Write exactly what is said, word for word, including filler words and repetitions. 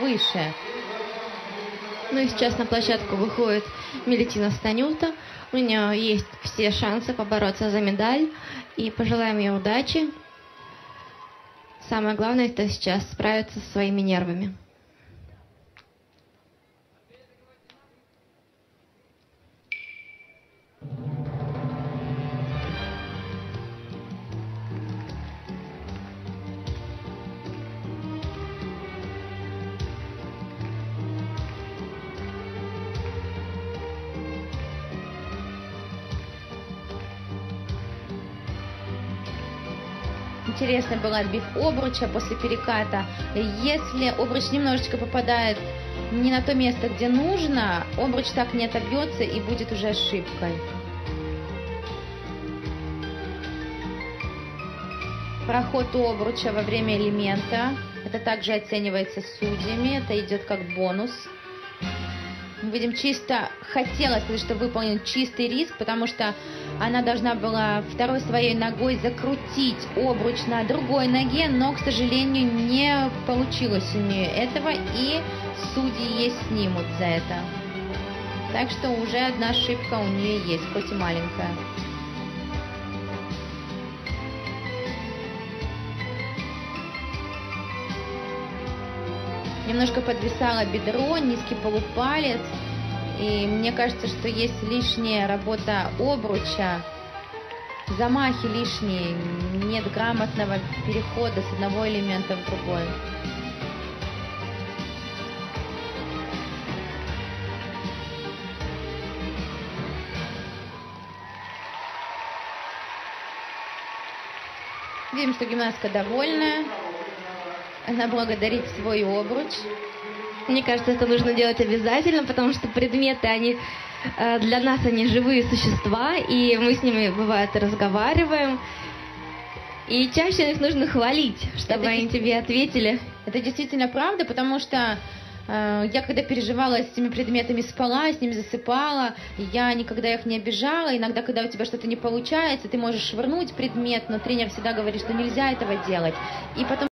выше. Ну и сейчас на площадку выходит Мелетина Станюта. У нее есть все шансы побороться за медаль. И пожелаем ей удачи. Самое главное, это сейчас справиться со своими нервами. Интересный был отбив обруча после переката. Если обруч немножечко попадает не на то место, где нужно, обруч так не отобьется и будет уже ошибкой. Проход обруча во время элемента. Это также оценивается судьями. Это идет как бонус. Мы видим, чисто хотелось, что выполнен чистый риск, потому что она должна была второй своей ногой закрутить обруч на другой ноге, но, к сожалению, не получилось у нее этого, и судьи ей снимут за это. Так что уже одна ошибка у нее есть, хоть и маленькая. Немножко подвисало бедро, низкий полупалец. И мне кажется, что есть лишняя работа обруча, замахи лишние, нет грамотного перехода с одного элемента в другой. Видим, что гимнастка довольная. Она благодарит свой обруч. Мне кажется, это нужно делать обязательно, потому что предметы, они для нас они живые существа, и мы с ними, бывает, разговариваем. И чаще их нужно хвалить, чтобы это они тебе ответили. Это действительно правда, потому что э, я, когда переживала с этими предметами, спала, с ними засыпала, я никогда их не обижала. Иногда, когда у тебя что-то не получается, ты можешь швырнуть предмет, но тренер всегда говорит, что нельзя этого делать. И потом